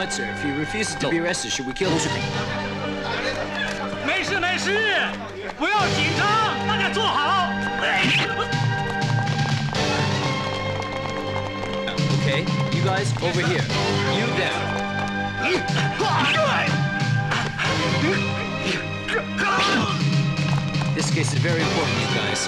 What, sir? If he refuses to be arrested, should we kill him? 没事没事，不要紧张，大家坐好。 Okay, you guys over here. You there. This case is very important, you guys.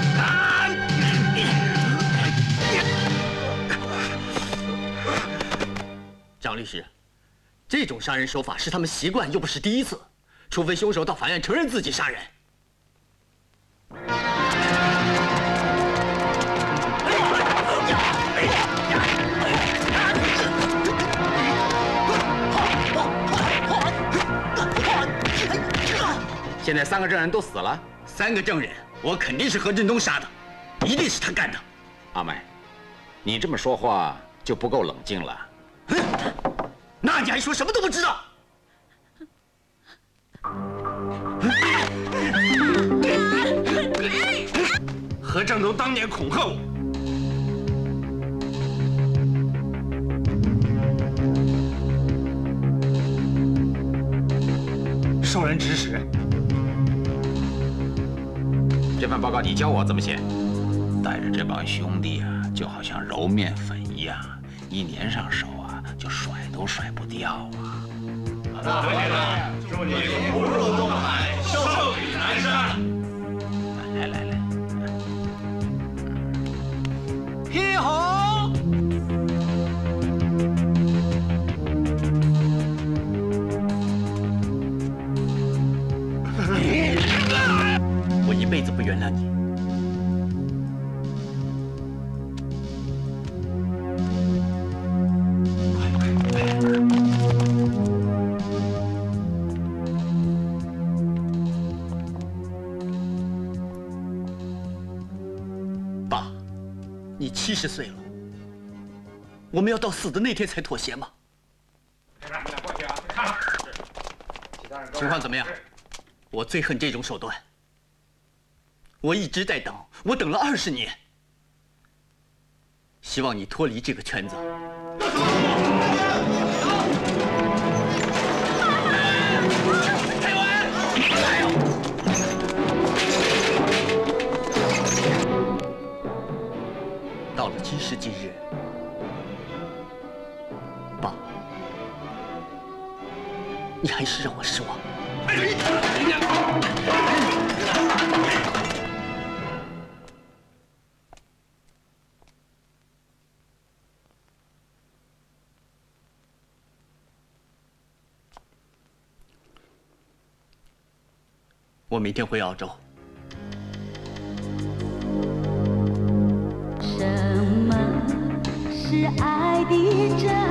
张律师，这种杀人手法是他们习惯，又不是第一次，除非凶手到法院承认自己杀人。现在3个证人都死了，3个证人，我肯定是何振东杀的，一定是他干的。 阿麦，你这么说话就不够冷静了。 那你还说什么都不知道？ 何振东当年恐吓我，受人指使。 这份报告你教我怎么写？带着这帮兄弟啊，就好像揉面粉一样，一粘上手啊，就甩都甩不掉啊！ 大会长，祝你福如东海，寿比南山。 来， 披红。 我一辈子不原谅你。爸，你70岁了，我们要到死的那天才妥协吗？情况怎么样？我最恨这种手段。我一直在等，我等了20年。希望你脱离这个圈子。到了今时今日，爸，你还是让我失望。我明天回澳洲。 什么是爱的真？